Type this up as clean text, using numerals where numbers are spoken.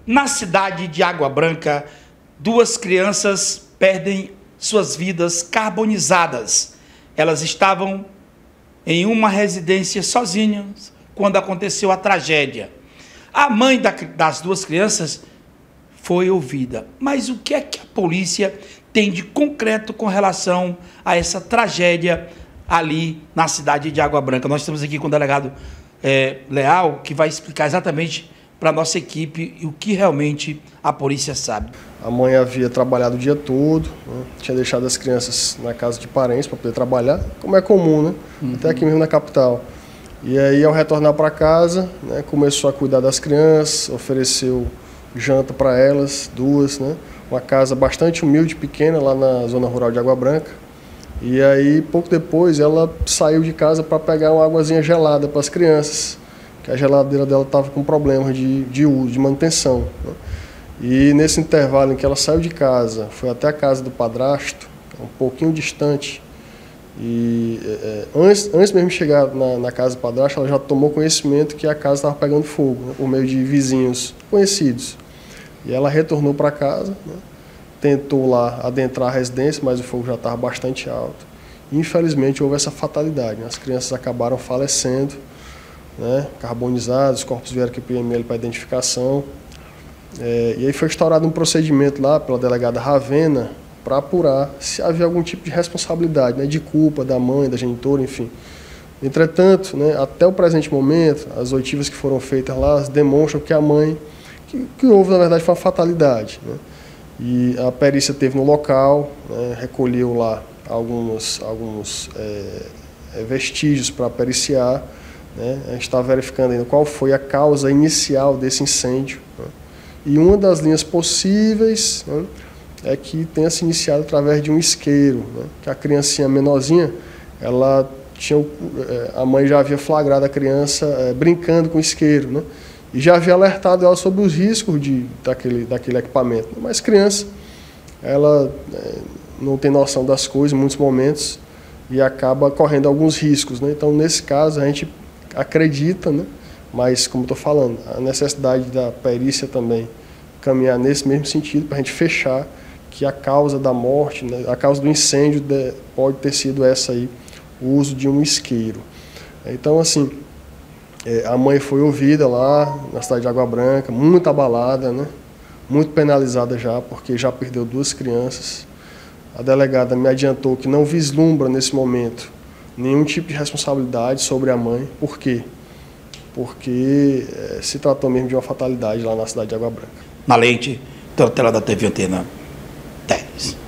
Na cidade de Água Branca, 2 crianças perdem suas vidas carbonizadas. Elas estavam em uma residência sozinhas quando aconteceu a tragédia. A mãe das 2 crianças foi ouvida. Mas o que é que a polícia tem de concreto com relação a essa tragédia ali na cidade de Água Branca? Nós estamos aqui com o delegado Leal, que vai explicar exatamente para a nossa equipe o que realmente a polícia sabe. A mãe havia trabalhado o dia todo, né? Tinha deixado as crianças na casa de parentes para poder trabalhar, como é comum, né? Até aqui mesmo na capital. E aí, ao retornar para casa, né, começou a cuidar das crianças, ofereceu janta para elas, 2, né? Uma casa bastante humilde, pequena, lá na zona rural de Água Branca. E aí, pouco depois, ela saiu de casa para pegar uma águazinha gelada para as crianças, que a geladeira dela estava com problemas de uso, de manutenção, né? E nesse intervalo em que ela saiu de casa, foi até a casa do padrasto, um pouquinho distante, e antes mesmo de chegar na casa do padrasto, ela já tomou conhecimento que a casa estava pegando fogo, né, por meio de vizinhos conhecidos. E ela retornou para casa, né, tentou lá adentrar a residência, mas o fogo já estava bastante alto. E, infelizmente, houve essa fatalidade, né? As crianças acabaram falecendo, né, carbonizadas, os corpos vieram aqui para o IML para identificação. E aí foi instaurado um procedimento lá pela delegada Ravena para apurar se havia algum tipo de responsabilidade, né, de culpa da mãe, da genitora, enfim. Entretanto, né, até o presente momento, as oitivas que foram feitas lá demonstram que a mãe, que houve na verdade foi uma fatalidade, né? E a perícia esteve no local, né, recolheu lá alguns vestígios para periciar, né? A gente está verificando ainda qual foi a causa inicial desse incêndio, né? E uma das linhas possíveis, né, é que tenha se iniciado através de um isqueiro, né, que a criancinha menorzinha, ela tinha, a mãe já havia flagrado a criança brincando com isqueiro, né, e já havia alertado ela sobre os riscos daquele equipamento. Mas criança, ela não tem noção das coisas em muitos momentos e acaba correndo alguns riscos, né. Então, nesse caso, a gente acredita, né, mas, como estou falando, a necessidade da perícia também caminhar nesse mesmo sentido para a gente fechar que a causa da morte, né, a causa do incêndio pode ter sido essa aí, o uso de um isqueiro. Então, assim, a mãe foi ouvida lá na cidade de Água Branca, muito abalada, né, muito penalizada já, porque já perdeu 2 crianças. A delegada me adiantou que não vislumbra nesse momento nenhum tipo de responsabilidade sobre a mãe. Por quê? Porque se tratou mesmo de uma fatalidade lá na cidade de Água Branca. Na Leite, tela da TV Antena 10.